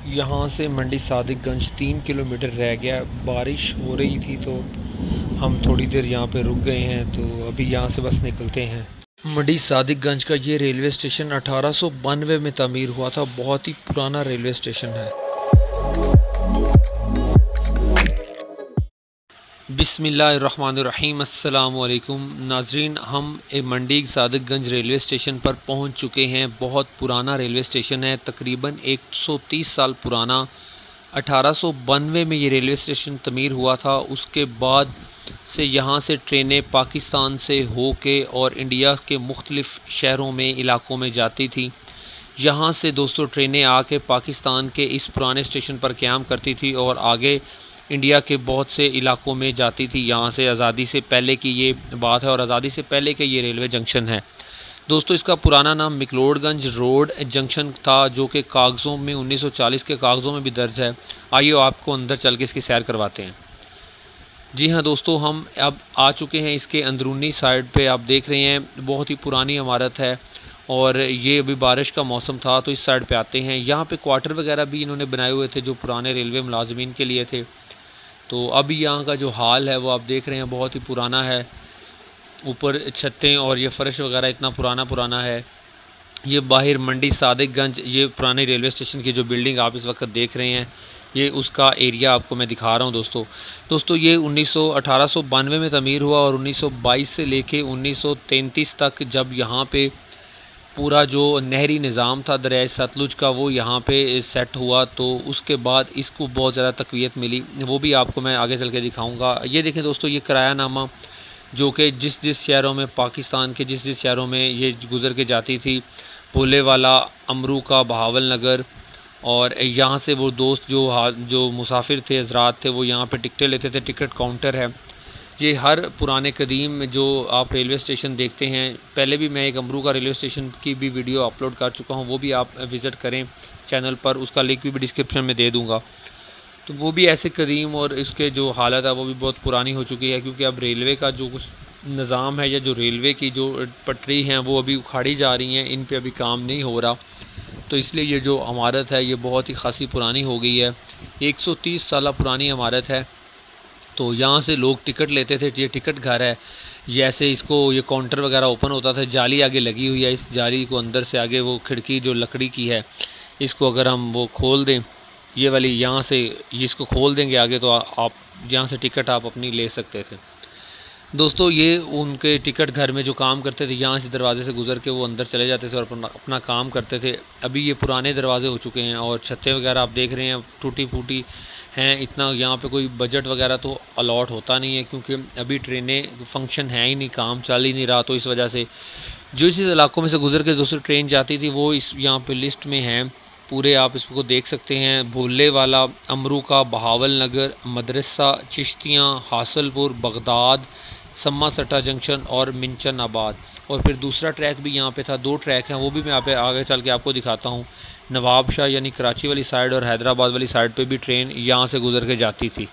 यहाँ से मंडी सादिकगंज 3 किलोमीटर रह गया। बारिश हो रही थी तो हम थोड़ी देर यहाँ पे रुक गए हैं, तो अभी यहाँ से बस निकलते हैं। मंडी सादिकगंज का ये रेलवे स्टेशन 1892 में तामीर हुआ था। बहुत ही पुराना रेलवे स्टेशन है। बिस्मिल्लाहिर्रहमानिर्रहीम। अस्सलाम वालेकुम नाजरीन, हम मंडी सादिकगंज रेलवे स्टेशन पर पहुंच चुके हैं। बहुत पुराना रेलवे स्टेशन है, तकरीबन 130 साल पुराना। 1892 में ये रेलवे स्टेशन तमीर हुआ था। उसके बाद से यहाँ से ट्रेनें पाकिस्तान से होके और इंडिया के मुख्तलिफ़ शहरों में इलाक़ों में जाती थी। यहाँ से दोस्तों ट्रेनें आके पाकिस्तान के इस पुराने स्टेशन पर क़याम करती थी और आगे इंडिया के बहुत से इलाक़ों में जाती थी। यहाँ से आज़ादी से पहले की ये बात है और आज़ादी से पहले के ये रेलवे जंक्शन है। दोस्तों इसका पुराना नाम मिकलोडगंज रोड जंक्शन था, जो कि कागज़ों में 1940 के कागज़ों में भी दर्ज है। आइए आपको अंदर चल के इसकी सैर करवाते हैं। जी हाँ दोस्तों, हम अब आ चुके हैं इसके अंदरूनी साइड पे। आप देख रहे हैं बहुत ही पुरानी इमारत है और ये अभी बारिश का मौसम था तो इस साइड पे आते हैं। यहाँ पे क्वार्टर वगैरह भी इन्होंने बनाए हुए थे जो पुराने रेलवे मुलाजमीन के लिए थे। तो अभी यहाँ का जो हाल है वो आप देख रहे हैं, बहुत ही पुराना है। ऊपर छतें और ये फ़र्श वगैरह इतना पुराना है। ये बाहर मंडी सादिकगंज, ये पुराने रेलवे स्टेशन की जो बिल्डिंग आप इस वक्त देख रहे हैं, ये उसका एरिया आपको मैं दिखा रहा हूँ। दोस्तों ये 1892 में तमीर हुआ और 1922 से लेके 1933 तक जब यहाँ पे पूरा जो नहरी निज़ाम था दरियाए सतलुज का वो यहाँ पे सेट हुआ, तो उसके बाद इसको बहुत ज़्यादा तक़वियत मिली। वो भी आपको मैं आगे चल के दिखाऊँगा। ये देखें दोस्तों, ये किरायानामा जो कि जिस शहरों में पाकिस्तान के जिस शहरों में ये गुज़र के जाती थी, भोले वाला, अमरू का, बहावल नगर, और यहाँ से वो दोस्त जो मुसाफिर थे, हज़रात थे, वो यहाँ पे टिकटें लेते थे। टिकट काउंटर है ये। हर पुराने कदीम जो आप रेलवे स्टेशन देखते हैं, पहले भी मैं एक अमरू का रेलवे स्टेशन की भी वीडियो अपलोड कर चुका हूँ, वो भी आप विज़िट करें चैनल पर, उसका लिंक भी डिस्क्रिप्शन में दे दूँगा। तो वो भी ऐसे कदीम और इसके जो हालत है वो भी बहुत पुरानी हो चुकी है, क्योंकि अब रेलवे का जो कुछ निज़ाम है या जो रेलवे की जो पटरी हैं वो अभी उखाड़ी जा रही हैं, इन पे अभी काम नहीं हो रहा। तो इसलिए ये जो इमारत है ये बहुत ही खासी पुरानी हो गई है। 130 साल पुरानी इमारत है। तो यहाँ से लोग टिकट लेते थे। ये टिकट घर है। जैसे इसको ये काउंटर वगैरह ओपन होता था, जाली आगे लगी हुई है। इस जाली को अंदर से आगे वो खिड़की जो लकड़ी की है, इसको अगर हम वो खोल दें, ये वाली यहाँ से इसको खोल देंगे आगे, तो आप यहाँ से टिकट आप अपनी ले सकते थे। दोस्तों ये उनके टिकट घर में जो काम करते थे, यहाँ से दरवाजे से गुजर के वो अंदर चले जाते थे और अपना काम करते थे। अभी ये पुराने दरवाजे हो चुके हैं और छतें वगैरह आप देख रहे हैं टूटी फूटी हैं। इतना यहाँ पे कोई बजट वगैरह तो अलॉट होता नहीं है, क्योंकि अभी ट्रेनें फंक्शन है ही नहीं, काम चल ही नहीं रहा। तो इस वजह से जो इस इलाकों में से गुजर के दूसरी ट्रेन जाती थी वो इस यहाँ पे लिस्ट में हैं पूरे, आप इसको देख सकते हैं। भोले वाला, अमरू का, बहावल नगर, मदरसा, चिश्तियाँ, हासलपुर, बगदाद, सम्मा सट्टा जंक्शन और मिंचन आबाद। और फिर दूसरा ट्रैक भी यहाँ पे था। 2 ट्रैक हैं, वो भी मैं यहाँ पे आगे चल के आपको दिखाता हूँ। नवाब शाह यानी कराची वाली साइड और हैदराबाद वाली साइड पे भी ट्रेन यहाँ से गुजर के जाती थी।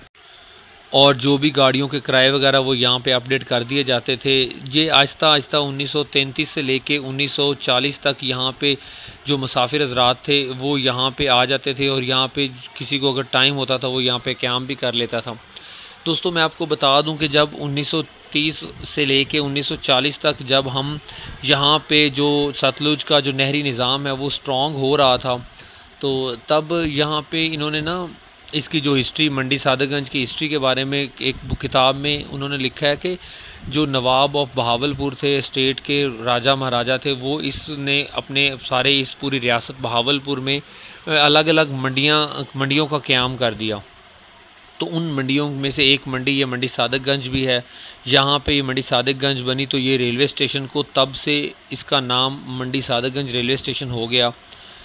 और जो भी गाड़ियों के किराए वगैरह वो यहाँ पे अपडेट कर दिए जाते थे। ये आहिस्ता आहिस्ता 1933 से लेके 1940 तक यहाँ पे जो मुसाफिर हज़रात थे वो यहाँ पे आ जाते थे और यहाँ पे किसी को अगर टाइम होता था वो यहाँ पे क़याम भी कर लेता था। दोस्तों मैं आपको बता दूं कि जब 1930 से लेके 1940 तक जब हम यहाँ पे जो सतलुज का जो नहरी निज़ाम है वो स्ट्रॉन्ग हो रहा था, तो तब यहाँ पे इन्होंने ना इसकी जो हिस्ट्री, मंडी सादिकगंज की हिस्ट्री के बारे में एक किताब में उन्होंने लिखा है कि जो नवाब ऑफ बहावलपुर थे, स्टेट के राजा महाराजा थे, वो इसने अपने सारे इस पूरी रियासत बहावलपुर में अलग अलग मंडियों का क़याम कर दिया। तो उन मंडियों में से एक मंडी ये मंडी सादिकगंज भी है। यहाँ पे ये मंडी सादिकगंज बनी तो ये रेलवे स्टेशन को तब से इसका नाम मंडी सादिकगंज रेलवे स्टेशन हो गया,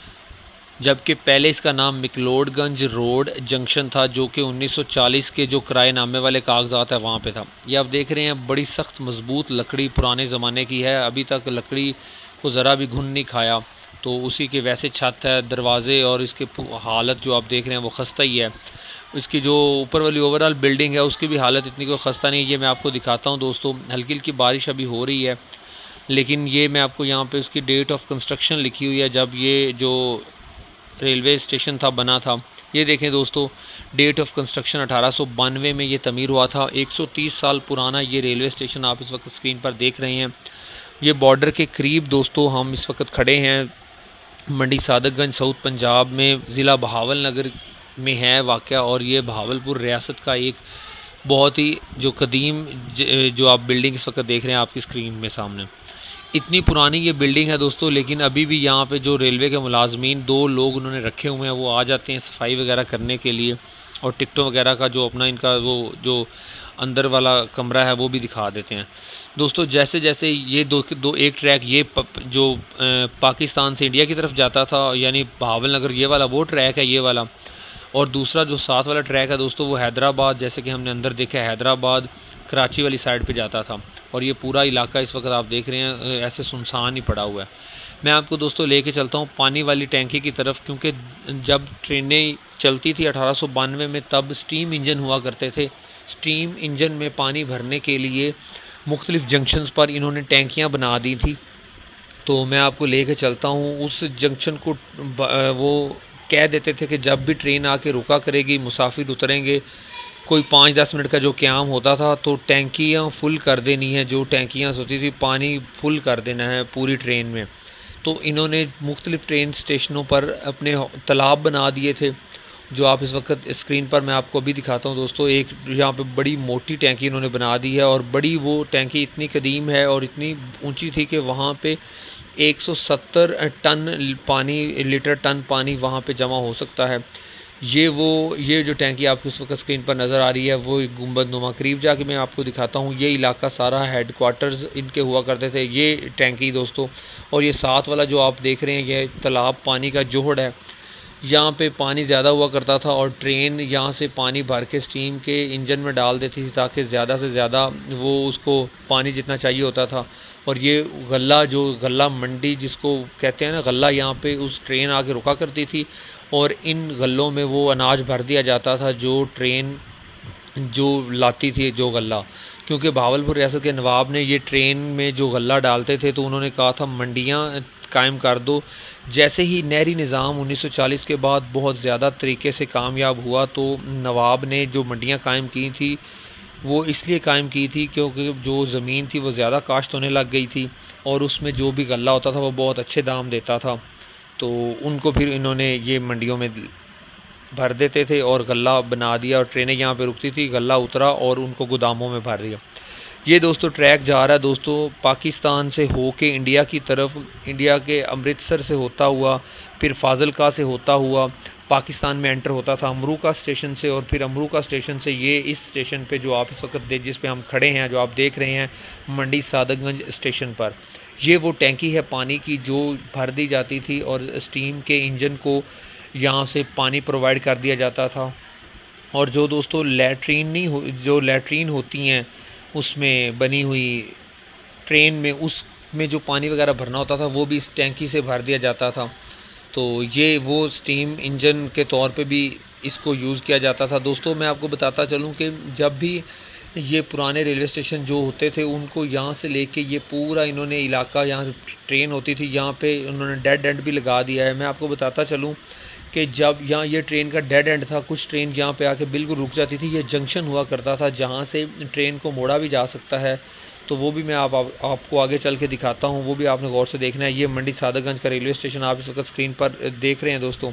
जबकि पहले इसका नाम मिकलोडगंज रोड जंक्शन था, जो कि 1940 के जो किराएनामे वाले कागजात है वहाँ पे था। ये आप देख रहे हैं बड़ी सख्त मजबूत लकड़ी पुराने ज़माने की है, अभी तक लकड़ी को ज़रा भी घुन नहीं खाया। तो उसी के वैसे छत है, दरवाज़े और इसके हालत जो आप देख रहे हैं वो खस्ता ही है। इसकी जो ऊपर वाली ओवरऑल बिल्डिंग है उसकी भी हालत इतनी कोई खस्ता नहीं है। ये मैं आपको दिखाता हूँ दोस्तों। हल्की हल्की बारिश अभी हो रही है, लेकिन ये मैं आपको यहाँ पे उसकी डेट ऑफ कंस्ट्रक्शन लिखी हुई है, जब ये जो रेलवे स्टेशन था बना था। ये देखें दोस्तों, डेट ऑफ कंस्ट्रक्शन 1892 में ये तमीर हुआ था। 130 साल पुराना ये रेलवे स्टेशन आप इस वक्त स्क्रीन पर देख रहे हैं। ये बॉर्डर के करीब दोस्तों हम इस वक्त खड़े हैं। मंडी सादतगंज साउथ पंजाब में ज़िला बहावल नगर में है वाक़या, और ये बहावलपुर रियासत का एक बहुत ही जो कदीम जो आप बिल्डिंग इस वक्त देख रहे हैं आपकी स्क्रीन में सामने, इतनी पुरानी ये बिल्डिंग है दोस्तों। लेकिन अभी भी यहाँ पे जो रेलवे के मुलाजमीन 2 लोग उन्होंने रखे हुए हैं, वो आ जाते हैं सफाई वगैरह करने के लिए, और टिकटों वगैरह का जो अपना इनका वो जो अंदर वाला कमरा है वो भी दिखा देते हैं दोस्तों। जैसे जैसे ये दो एक ट्रैक ये जो पाकिस्तान से इंडिया की तरफ जाता था, यानी बहावल नगर, ये वाला वो ट्रैक है ये वाला, और दूसरा जो साथ वाला ट्रैक है दोस्तों वो हैदराबाद, जैसे कि हमने अंदर देखा हैदराबाद कराची वाली साइड पे जाता था। और ये पूरा इलाका इस वक्त आप देख रहे हैं ऐसे सुनसान ही पड़ा हुआ है। मैं आपको दोस्तों लेके चलता हूँ पानी वाली टैंकी की तरफ, क्योंकि जब ट्रेनें चलती थी 1892 में तब स्टीम इंजन हुआ करते थे। स्टीम इंजन में पानी भरने के लिए मुख्तलिफ़ जंक्शंस पर इन्होंने टैंकियाँ बना दी थी। तो मैं आपको लेके चलता हूँ उस जंक्शन को। वो कह देते थे कि जब भी ट्रेन आके रुका करेगी, मुसाफिर उतरेंगे, कोई 5-10 मिनट का जो क़याम होता था तो टैंकियाँ फुल कर देनी है, जो टैंकियाँ होती थी पानी फुल कर देना है पूरी ट्रेन में। तो इन्होंने मुख्तलिफ़ ट्रेन स्टेशनों पर अपने तालाब बना दिए थे, जो आप इस वक्त स्क्रीन पर मैं आपको अभी दिखाता हूँ दोस्तों। एक यहाँ पे बड़ी मोटी टैंकी इन्होंने बना दी है, और बड़ी वो टैंकी इतनी कदीम है और इतनी ऊंची थी कि वहाँ पे 170 टन पानी वहाँ पे जमा हो सकता है। ये जो टैंकी आपको इस वक्त स्क्रीन पर नज़र आ रही है वो एक गुंबद नुमा, करीब जाके मैं आपको दिखाता हूँ। ये इलाका सारा हेडक्वार्टर्स इनके हुआ करते थे, ये टैंकी दोस्तों। और ये साथ वाला जो आप देख रहे हैं ये तालाब पानी का जोहड़ है। यहाँ पे पानी ज़्यादा हुआ करता था और ट्रेन यहाँ से पानी भर के स्टीम के इंजन में डाल देती थी ताकि ज़्यादा से ज़्यादा वो उसको पानी जितना चाहिए होता था। और ये गल्ला मंडी जिसको कहते हैं ना गल्ला, यहाँ पे उस ट्रेन आके रुका करती थी और इन गल्लों में वो अनाज भर दिया जाता था जो ट्रेन जो लाती थी जो गल्ला। क्योंकि बहावलपुर रियासत के नवाब ने ये ट्रेन में जो गल्ला डालते थे तो उन्होंने कहा था मंडियाँ कायम कर दो। जैसे ही नहरी निज़ाम 1940 के बाद बहुत ज़्यादा तरीके से कामयाब हुआ तो नवाब ने जो मंडियाँ कायम की थी वो इसलिए कायम की थी क्योंकि जो ज़मीन थी वो ज़्यादा काश्त होने लग गई थी और उसमें जो भी गल्ला होता था वो बहुत अच्छे दाम देता था। तो उनको फिर इन्होंने ये मंडियों में भर देते थे और गल्ला बना दिया और ट्रेनें यहाँ पे रुकती थी, गल्ला उतरा और उनको गोदामों में भर दिया। ये दोस्तों ट्रैक जा रहा है दोस्तों पाकिस्तान से होके इंडिया की तरफ, इंडिया के अमृतसर से होता हुआ फिर फाजिलका से होता हुआ पाकिस्तान में एंटर होता था अमरूका स्टेशन से, और फिर अमरूका स्टेशन से ये इस स्टेशन पे जो आप इस वक्त जिस पे हम खड़े हैं, जो आप देख रहे हैं मंडी सादतगंज स्टेशन पर, ये वो टैंकी है पानी की जो भर दी जाती थी और स्टीम के इंजन को यहाँ से पानी प्रोवाइड कर दिया जाता था। और जो दोस्तों जो लैट्रीन होती हैं उसमें बनी हुई ट्रेन में, उसमें जो पानी वगैरह भरना होता था वो भी इस टैंकी से भर दिया जाता था। तो ये वो स्टीम इंजन के तौर पे भी इसको यूज़ किया जाता था। दोस्तों मैं आपको बताता चलूँ कि जब भी ये पुराने रेलवे स्टेशन जो होते थे उनको यहाँ से लेके ये पूरा इन्होंने इलाका, यहाँ ट्रेन होती थी यहाँ पे उन्होंने डेड एंड भी लगा दिया है। मैं आपको बताता चलूँ कि जब यहाँ ये ट्रेन का डेड एंड था, कुछ ट्रेन यहाँ पे आके बिल्कुल रुक जाती थी, ये जंक्शन हुआ करता था जहाँ से ट्रेन को मोड़ा भी जा सकता है। तो वो भी मैं आपको आगे चल के दिखाता हूँ, वो भी आपने गौर से देखना है। ये मंडी सादतगंज का रेलवे स्टेशन आप इस वक्त स्क्रीन पर देख रहे हैं दोस्तों।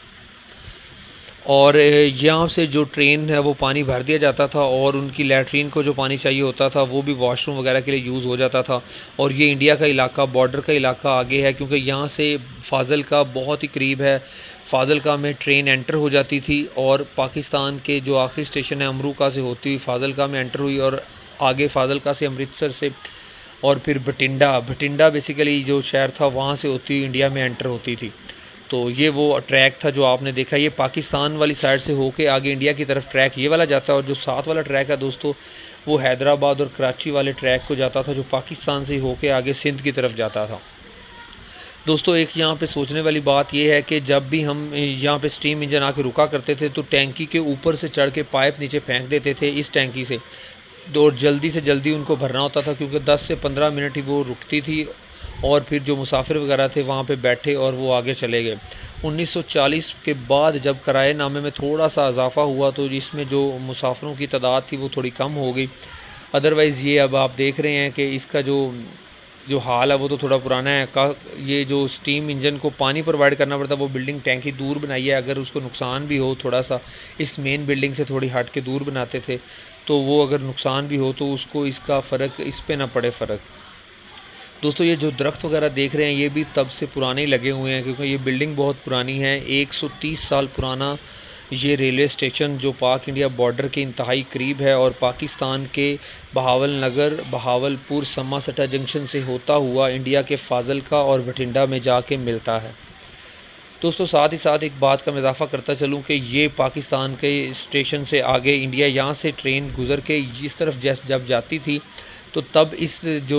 और यहाँ से जो ट्रेन है वो पानी भर दिया जाता था और उनकी लैट्रीन को जो पानी चाहिए होता था वो भी वॉशरूम वगैरह के लिए यूज़ हो जाता था। और ये इंडिया का इलाका, बॉर्डर का इलाका आगे है क्योंकि यहाँ से फाजिलका बहुत ही करीब है। फाजिलका में ट्रेन एंटर हो जाती थी और पाकिस्तान के जो आखिरी स्टेशन है अमरूका से होती हुई फाजिलका में एंटर हुई और आगे फाजिलका से अमृतसर से और फिर भटिंडा बेसिकली जो शहर था वहाँ से होती हुई इंडिया में एंटर होती थी। तो ये वो ट्रैक था जो आपने देखा, ये पाकिस्तान वाली साइड से होके आगे इंडिया की तरफ ट्रैक ये वाला जाता है। और जो साथ वाला ट्रैक है दोस्तों वो हैदराबाद और कराची वाले ट्रैक को जाता था जो पाकिस्तान से होके आगे सिंध की तरफ जाता था। दोस्तों एक यहाँ पे सोचने वाली बात ये है कि जब भी हम यहाँ पे स्टीम इंजन आके रुका करते थे तो टैंकी के ऊपर से चढ़ के पाइप नीचे फेंक देते थे इस टैंकी से, और जल्दी से जल्दी उनको भरना होता था, क्योंकि 10 से 15 मिनट ही वो रुकती थी और फिर जो मुसाफिर वगैरह थे वहाँ पे बैठे और वो आगे चले गए। 1940 के बाद जब किराएनामे में थोड़ा सा इजाफा हुआ तो इसमें जो मुसाफिरों की तादाद थी वो थोड़ी कम हो गई। अदरवाइज़ ये अब आप देख रहे हैं कि इसका जो जो हाल है वो तो थोड़ा पुराना है। ये जो स्टीम इंजन को पानी प्रोवाइड करना पड़ता है, वो बिल्डिंग टैंकी दूर बनाई है, अगर उसको नुकसान भी हो थोड़ा सा इस मेन बिल्डिंग से थोड़ी हट के दूर बनाते थे, तो वो अगर नुकसान भी हो तो उसको इसका फ़र्क इस पे ना पड़े फ़र्क। दोस्तों ये जो दरख्त वगैरह देख रहे हैं ये भी तब से पुराने ही लगे हुए हैं, क्योंकि ये बिल्डिंग बहुत पुरानी है। 130 साल पुराना ये रेलवे स्टेशन जो पाक इंडिया बॉर्डर के इंतहाई करीब है और पाकिस्तान के बहावलनगर, बहावलपुर, समासटा जंक्शन से होता हुआ इंडिया के फाजिल्का और बठिंडा में जाके मिलता है। दोस्तों साथ ही साथ एक बात का मैं इजाफा करता चलूँ कि ये पाकिस्तान के स्टेशन से आगे इंडिया, यहाँ से ट्रेन गुज़र के इस तरफ जब जाती थी तो तब इस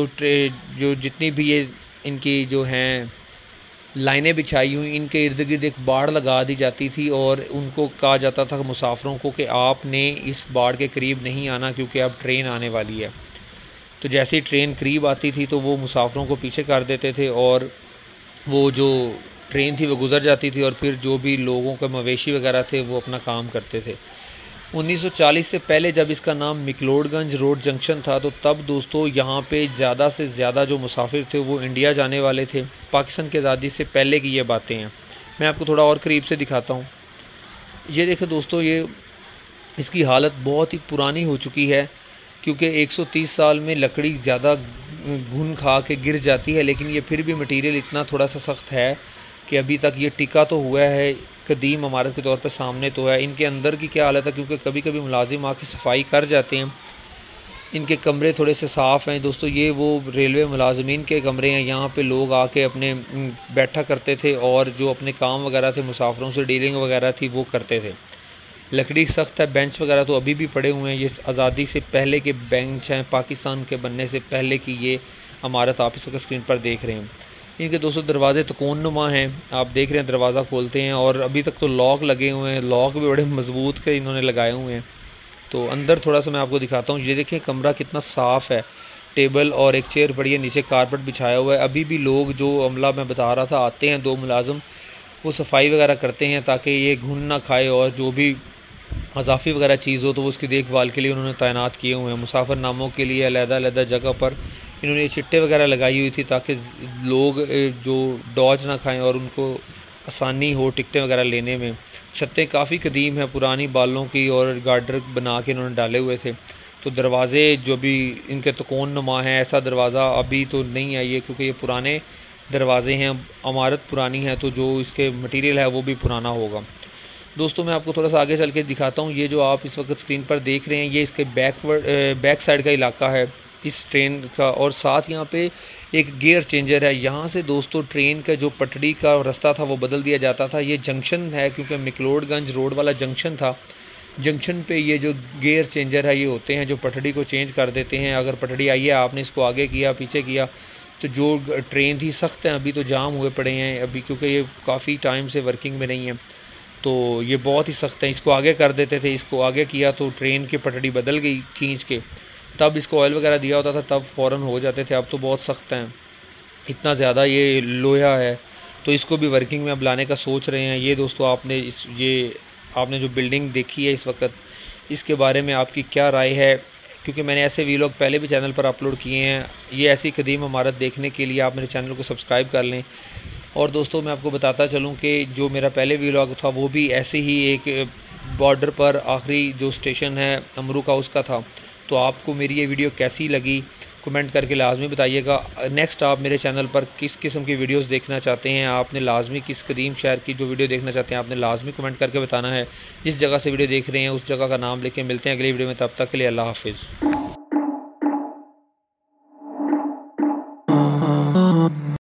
जो जितनी भी ये इनकी जो हैं लाइनें बिछाई हुई, इनके इर्द गिर्द एक बाड़ लगा दी जाती थी और उनको कहा जाता था मुसाफिरों को कि आपने इस बाड़ के करीब नहीं आना क्योंकि अब ट्रेन आने वाली है। तो जैसे ही ट्रेन करीब आती थी तो वो मुसाफिरों को पीछे कर देते थे और वो जो ट्रेन थी वो गुज़र जाती थी और फिर जो भी लोगों के मवेशी वगैरह थे वो अपना काम करते थे। 1940 से पहले जब इसका नाम मिकलोडगंज रोड जंक्शन था तो तब दोस्तों यहाँ पे ज़्यादा से ज़्यादा जो मुसाफिर थे वो इंडिया जाने वाले थे। पाकिस्तान की आज़ादी से पहले की ये बातें हैं। मैं आपको थोड़ा और करीब से दिखाता हूँ। ये देखें दोस्तों, ये इसकी हालत बहुत ही पुरानी हो चुकी है, क्योंकि 130 साल में लकड़ी ज़्यादा घुन खा के गिर जाती है, लेकिन ये फिर भी मटेरियल इतना थोड़ा सा सख्त है कि अभी तक ये टिका तो हुआ है, कदीम इमारत के तौर पे सामने तो है। इनके अंदर की क्या हालत है, क्योंकि कभी कभी मुलाजिम आके सफाई कर जाते हैं। इनके कमरे थोड़े से साफ़ हैं दोस्तों। ये वो रेलवे मुलाजमीन के कमरे हैं, यहाँ पे लोग आके अपने बैठा करते थे और जो अपने काम वगैरह थे, मुसाफिरों से डीलिंग वगैरह थी वो करते थे। लकड़ी सख्त है, बेंच वगैरह तो अभी भी पड़े हुए हैं। ये आज़ादी से पहले के बेंच हैं, पाकिस्तान के बनने से पहले की ये इमारत आप इस वक्त स्क्रीन पर देख रहे हैं। इनके दोस्तों दरवाजे तकोन नुमा हैं, आप देख रहे हैं दरवाज़ा खोलते हैं और अभी तक तो लॉक लगे हुए हैं, लॉक भी बड़े मजबूत के इन्होंने लगाए हुए हैं। तो अंदर थोड़ा सा मैं आपको दिखाता हूँ। ये देखें कमरा कितना साफ़ है, टेबल और एक चेयर पड़ी है, नीचे कारपेट बिछाया हुआ है। अभी भी लोग जो अमला मैं बता रहा था आते हैं, 2 मुलाजिम, वो सफाई वगैरह करते हैं ताकि ये घुन ना खाए और जो भी अजाफ़ी वगैरह चीज़ हो तो वो उसकी देखभाल के लिए उन्होंने तैनात किए हुए हैं। मुसाफिरनामों के लिए अलग-अलग जगह पर इन्होंने ये चिट्टे वगैरह लगाई हुई थी ताकि लोग जो डॉज ना खाएं और उनको आसानी हो टिकटें वगैरह लेने में। छतें काफ़ी कदीम हैं, पुरानी बालों की, और गार्डर बना के इन्होंने डाले हुए थे। तो दरवाज़े जो भी इनके तकोन नुमा हैं, ऐसा दरवाज़ा अभी तो नहीं आई है क्योंकि ये पुराने दरवाज़े हैं, इमारत पुरानी है तो जो इसके मटीरियल है वो भी पुराना होगा। दोस्तों मैं आपको थोड़ा सा आगे चल के दिखाता हूँ। ये जो आप इस वक्त स्क्रीन पर देख रहे हैं ये इसके बैक साइड का इलाका है इस ट्रेन का, और साथ यहाँ पे एक गियर चेंजर है। यहाँ से दोस्तों ट्रेन का जो पटड़ी का रास्ता था वो बदल दिया जाता था। ये जंक्शन है क्योंकि मिकलोडगंज रोड वाला जंक्शन था। जंक्शन पे ये जो गियर चेंजर है ये होते हैं जो पटड़ी को चेंज कर देते हैं। अगर पटड़ी आई है, आपने इसको आगे किया पीछे किया, तो जो ट्रेन थी सख्त हैं, अभी तो जाम हुए पड़े हैं अभी क्योंकि ये काफ़ी टाइम से वर्किंग में नहीं है, तो ये बहुत ही सख्त है। इसको आगे कर देते थे, इसको आगे किया तो ट्रेन की पटड़ी बदल गई खींच के, तब इसको ऑयल वगैरह दिया होता था तब फ़ौरन हो जाते थे। अब तो बहुत सख्त हैं, इतना ज़्यादा ये लोहा है, तो इसको भी वर्किंग में अब लाने का सोच रहे हैं। ये दोस्तों आपने जो बिल्डिंग देखी है इस वक्त, इसके बारे में आपकी क्या राय है? क्योंकि मैंने ऐसे वीलॉग पहले भी चैनल पर अपलोड किए हैं। ये ऐसी कदीम इमारत देखने के लिए आप मेरे चैनल को सब्सक्राइब कर लें। और दोस्तों मैं आपको बताता चलूं कि जो मेरा पहले वीलॉग था वो भी ऐसे ही एक बॉर्डर पर आखिरी जो स्टेशन है अमरूक हाउस का था। तो आपको मेरी ये वीडियो कैसी लगी कमेंट करके लाजमी बताइएगा। नेक्स्ट आप मेरे चैनल पर किस किस्म की वीडियोस देखना चाहते हैं, आपने लाजमी किस कदीम शहर की जो वीडियो देखना चाहते हैं आपने लाजमी कमेंट करके बताना है। जिस जगह से वीडियो देख रहे हैं उस जगह का नाम लेके मिलते हैं अगली वीडियो में, तब तक के लिए अल्लाह हाफिज़।